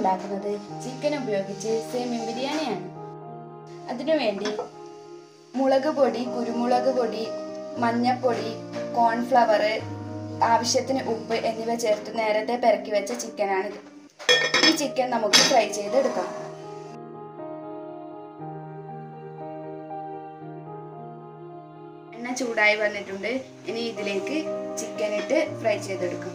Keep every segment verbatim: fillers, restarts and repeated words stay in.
ഉണ്ടാക്കുന്നത് ചിക്കൻ ഉപയോഗിച്ച് സേമിയ ബിരിയാണിയാണ്. അതിനുവേണ്ടി മുളക് പൊടി, കുരുമുളക് പൊടി, മഞ്ഞൾപ്പൊടി, കോൺഫ്ലവർ, ആവശ്യത്തിന് ഉപ്പ് എന്നിവ ചേർത്ത് നേരത്തെ പെരക്കി വെച്ച ചിക്കനാണിത്. ഈ ചിക്കൻ നമുക്ക് ഫ്രൈ ചെയ്തെടുക്കാം. എണ്ണ ചൂടായി വന്നിട്ടുണ്ട്. ഇനി ഇതിലേക്ക് ചിക്കൻ ഇട്ട് ഫ്രൈ ചെയ്തെടുക്കാം.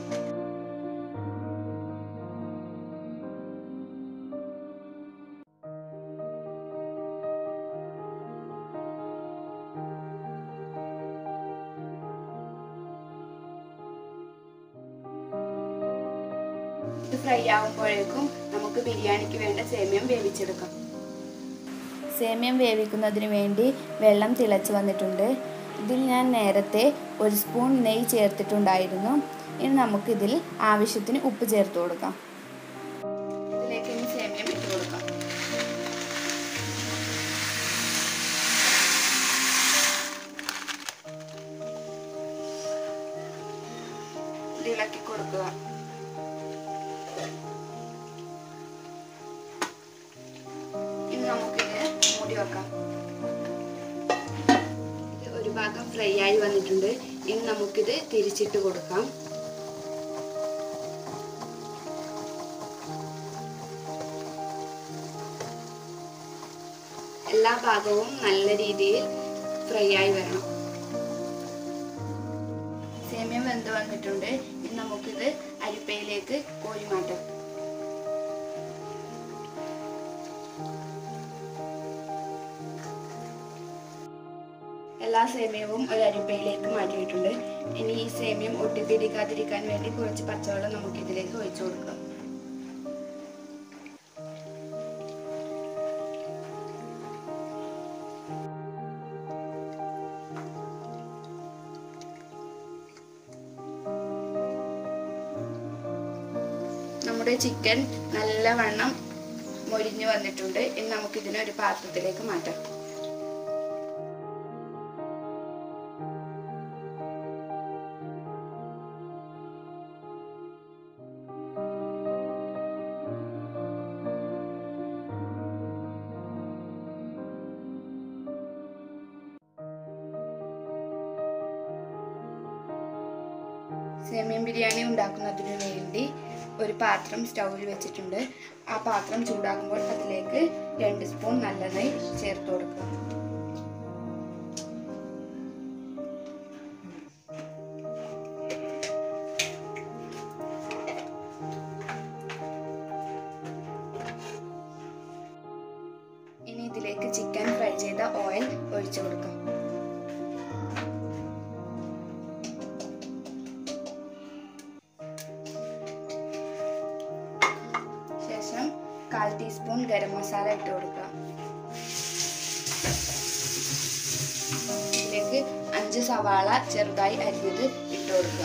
ഇത് ഫ്രൈ ആകുമ്പോഴേക്കും നമുക്ക് ബിരിയാണിക്ക് വേണ്ട സേമിയം വേവിച്ചെടുക്കാം. സേമിയം വേവിക്കുന്നതിന് വേണ്ടി വെള്ളം തിളച്ച് വന്നിട്ടുണ്ട്. ഇതിൽ ഞാൻ നേരത്തെ ഒരു സ്പൂൺ നെയ്യ് ചേർത്തിട്ടുണ്ടായിരുന്നു. ഇനി നമുക്കിതിൽ ആവശ്യത്തിന് ഉപ്പ് ചേർത്ത് കൊടുക്കാം. ഇതിലേക്ക് ഇനി സേമിയം ഇട്ട് കൊടുക്കാം. ഇളക്കി കൊടുക്കുക. ഇനി നമുക്കിത് മൂടി വെക്കാം. ഒരു ഭാഗം ഫ്രൈ ആയി വന്നിട്ടുണ്ട്. ഇനി നമുക്കിത് തിരിച്ചിട്ട് കൊടുക്കാം. എല്ലാ ഭാഗവും നല്ല രീതിയിൽ ഫ്രൈ ആയി വരണം. സേമിയ വെന്ത് വന്നിട്ടുണ്ട്. ഇനി നമുക്കിത് അരിപ്പയിലേക്ക് കോരി മാറ്റാം. എല്ലാ സേമിയവും ഒരു അരിപ്പയിലേക്ക് മാറ്റിയിട്ടുണ്ട്. ഇനി ഈ സേമിയം ഒട്ടിപ്പിടിക്കാതിരിക്കാൻ വേണ്ടി കുറച്ച് പച്ചവെള്ളം നമുക്ക് ഇതിലേക്ക് ഒഴിച്ചു കൊടുക്കാം. നമ്മുടെ ചിക്കൻ നല്ലവണ്ണം മൊരിഞ്ഞു വന്നിട്ടുണ്ട്. ഇനി നമുക്കിതിനെ ഒരു പാത്രത്തിലേക്ക് മാറ്റാം. സേമിയ ബിരിയാണി ഉണ്ടാക്കുന്നതിന് വേണ്ടി ഒരു പാത്രം സ്റ്റൗവിൽ വെച്ചിട്ടുണ്ട്. ആ പാത്രം ചൂടാകുമ്പോൾ അതിലേക്ക് രണ്ട് സ്പൂൺ നല്ലെണ്ണ ചേർത്ത് കൊടുക്കുക. ഇനി ഇതിലേക്ക് ചിക്കൻ ഫ്രൈ ചെയ്ത ഓയിൽ ഒഴിച്ചു കൊടുക്കാം. കാൽ ടീസ്പൂൺ ഗരം മസാല ഇട്ട് കൊടുക്കുക. ഇതിലേക്ക് അഞ്ച് സവാള ചെറുതായി അരിഞ്ഞത് ഇട്ട് കൊടുക്കുക.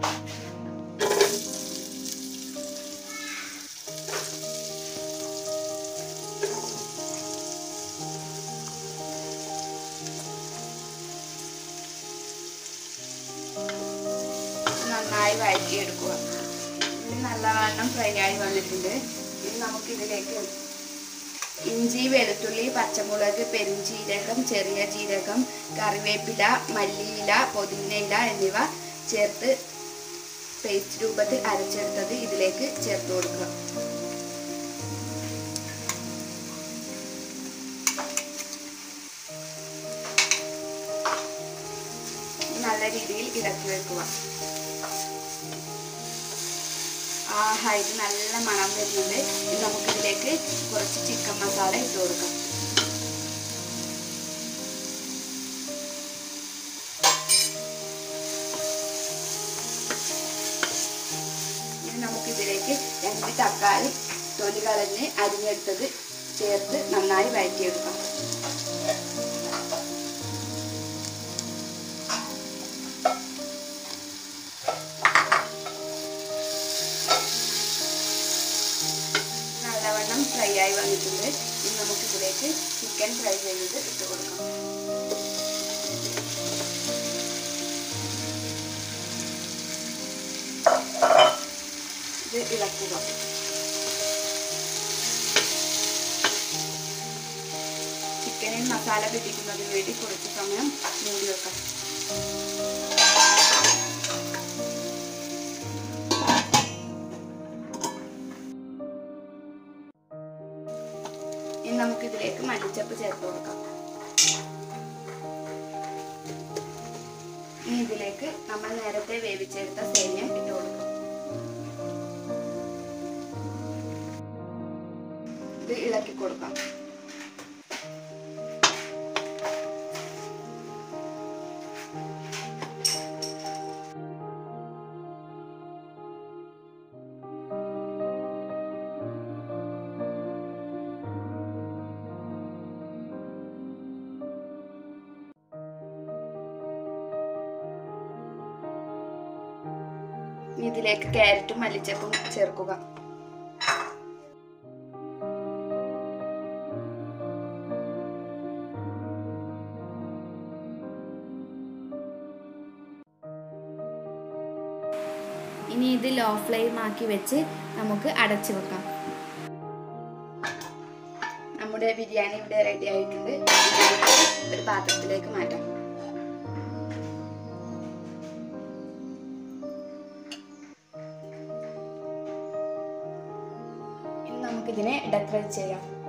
നന്നായി വഴറ്റിയെടുക്കുക. ഇത് നല്ലവണ്ണം ഫ്രൈ ആയി വന്നിട്ടുണ്ട്. ഇനി നമുക്കിതിലേക്ക് ഇഞ്ചി, വെളുത്തുള്ളി, പച്ചമുളക്, പെരുംജീരകം, ചെറിയ ജീരകം, കറിവേപ്പില, മല്ലിയില, പുതിനയില എന്നിവ ചേർത്ത് പേസ്റ്റ് രൂപത്തിൽ അരച്ചെടുത്തത് ഇതിലേക്ക് ചേർത്ത് കൊടുക്കുക. നല്ല രീതിയിൽ ഇളക്കി വെക്കുക. ആഹാ, ഇത് നല്ല മണം വരുന്നുണ്ട്. ഇനി നമുക്കിതിലേക്ക് കുറച്ച് ചിക്കൻ മസാല ഇട്ട് കൊടുക്കാം. ഇനി നമുക്കിതിലേക്ക് രണ്ട് തക്കാളി തൊലി കളഞ്ഞ് അരിഞ്ഞെടുത്തത് ചേർത്ത് നന്നായി വഴറ്റിയെടുക്കാം. നല്ലവണ്ണം ഫ്രൈ ആയി വന്നിട്ടുണ്ട്. ഇനി നമുക്കിതിലേക്ക് ചിക്കൻ ഫ്രൈ ചെയ്ത് ഇട്ട് കൊടുക്കാം. ഇത് ഇളക്കുക. മസാല പിടിക്കുന്നതിന് വേണ്ടി കുറച്ച് സമയം മൂടി വെക്കാം. ഇനി നമുക്ക് ഇതിലേക്ക് മല്ലിച്ചപ്പ് ചേർത്ത് കൊടുക്കാം. ഇനി ഇതിലേക്ക് നമ്മൾ നേരത്തെ വേവിച്ചെടുത്ത സേമിയ ഇട്ട് കൊടുക്കാം. ഇത് ഇളക്കി കൊടുക്കാം. ഇതിലേക്ക് ക്യാരറ്റും മല്ലിച്ചപ്പും ചേർക്കുക. ഇനി ഇത് ലോ ഫ്ലെയിം ആക്കി വെച്ച് നമുക്ക് അടച്ചു വെക്കാം. നമ്മുടെ ബിരിയാണി ഇവിടെ റെഡി ആയിട്ടുണ്ട്. ഒരു പാത്രത്തിലേക്ക് മാറ്റാം. ഇനി നമുക്കിതിനെ ഡെക്കറേറ്റ് ചെയ്യാം.